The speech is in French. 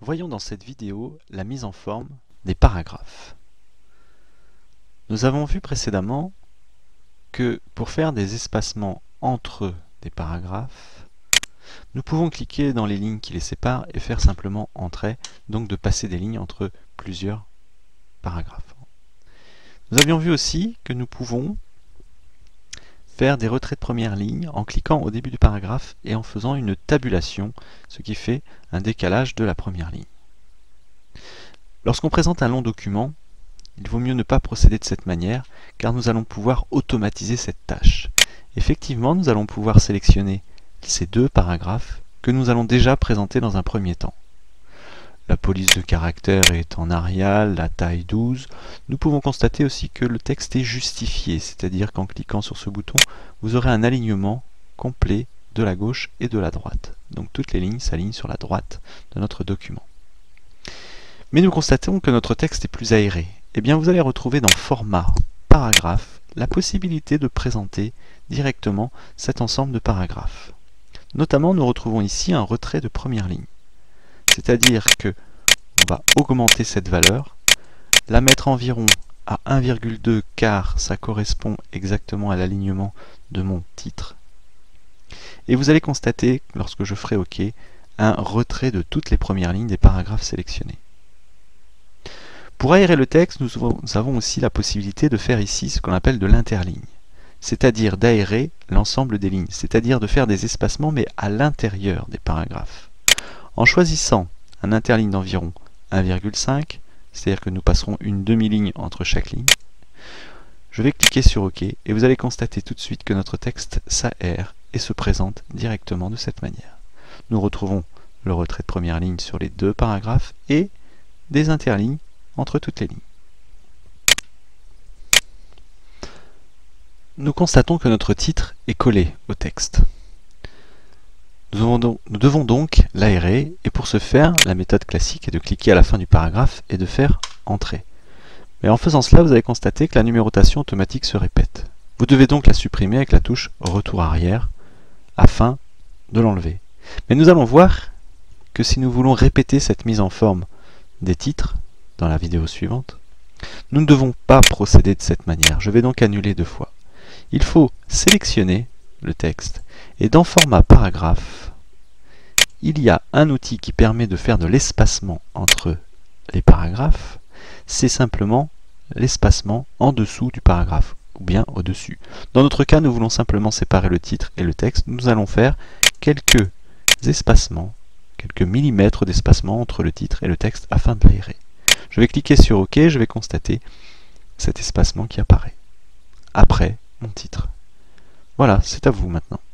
Voyons dans cette vidéo la mise en forme des paragraphes. Nous avons vu précédemment que pour faire des espacements entre des paragraphes, nous pouvons cliquer dans les lignes qui les séparent et faire simplement entrer, donc de passer des lignes entre plusieurs paragraphes. Nous avions vu aussi que nous pouvons faire des retraits de première ligne en cliquant au début du paragraphe et en faisant une tabulation, ce qui fait un décalage de la première ligne. Lorsqu'on présente un long document, il vaut mieux ne pas procéder de cette manière, car nous allons pouvoir automatiser cette tâche. Effectivement, nous allons pouvoir sélectionner ces deux paragraphes que nous allons déjà présenter dans un premier temps. La police de caractère est en Arial, la taille 12. Nous pouvons constater aussi que le texte est justifié, c'est-à-dire qu'en cliquant sur ce bouton, vous aurez un alignement complet de la gauche et de la droite. Donc toutes les lignes s'alignent sur la droite de notre document. Mais nous constatons que notre texte est plus aéré. Eh bien, vous allez retrouver dans Format, Paragraphe, la possibilité de présenter directement cet ensemble de paragraphes. Notamment, nous retrouvons ici un retrait de première ligne. C'est-à-dire que on va augmenter cette valeur, la mettre environ à 1,2 car ça correspond exactement à l'alignement de mon titre. Et vous allez constater, lorsque je ferai OK, un retrait de toutes les premières lignes des paragraphes sélectionnés. Pour aérer le texte, nous avons aussi la possibilité de faire ici ce qu'on appelle de l'interligne, c'est-à-dire d'aérer l'ensemble des lignes, c'est-à-dire de faire des espacements mais à l'intérieur des paragraphes. En choisissant un interligne d'environ 1,5, c'est-à-dire que nous passerons une demi-ligne entre chaque ligne, je vais cliquer sur OK et vous allez constater tout de suite que notre texte s'aère et se présente directement de cette manière. Nous retrouvons le retrait de première ligne sur les deux paragraphes et des interlignes entre toutes les lignes. Nous constatons que notre titre est collé au texte. Nous devons donc l'aérer et pour ce faire, la méthode classique est de cliquer à la fin du paragraphe et de faire Entrer. Mais en faisant cela, vous allez constater que la numérotation automatique se répète. Vous devez donc la supprimer avec la touche Retour arrière afin de l'enlever. Mais nous allons voir que si nous voulons répéter cette mise en forme des titres dans la vidéo suivante, nous ne devons pas procéder de cette manière. Je vais donc annuler deux fois. Il faut sélectionner le texte et dans Format Paragraphe, il y a un outil qui permet de faire de l'espacement entre les paragraphes. C'est simplement l'espacement en dessous du paragraphe ou bien au-dessus. Dans notre cas, nous voulons simplement séparer le titre et le texte. Nous allons faire quelques espacements, quelques millimètres d'espacement entre le titre et le texte afin de l'aérer. Je vais cliquer sur OK, je vais constater cet espacement qui apparaît après mon titre. Voilà, c'est à vous maintenant.